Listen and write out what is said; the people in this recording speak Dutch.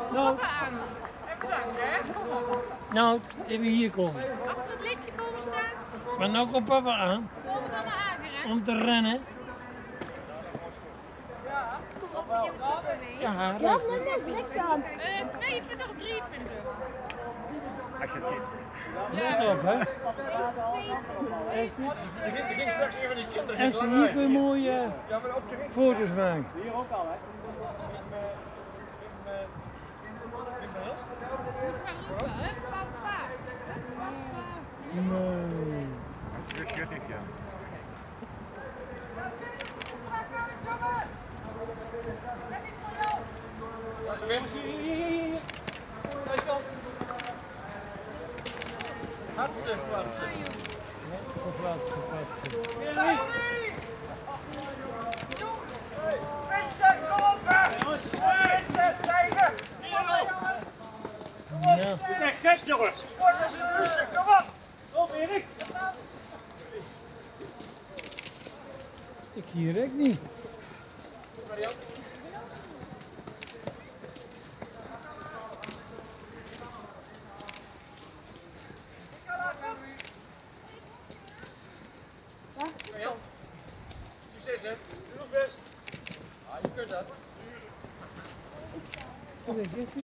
Nou, nou, even hier komen. Achter het lichtje komen staan. Maar nou komt papa aan. Komen ze allemaal aangerend? Om te rennen. Ja, Ja, dat is licht aan. 22 of 23. Als je het ziet. let op, hè. Er ging straks een van die kinderen. En hier kun je mooie foto's maken. Hier ook al, hè? Nee. Dus shut is ja. Hartstikke flatsen. Verplaatsen, verplaatsen. Ja. Je bent gek, jongens. Kom op. Kom, Erik. Ik zie Rick niet. Succes, hè? Doe nog best. Ah, je kunt dat.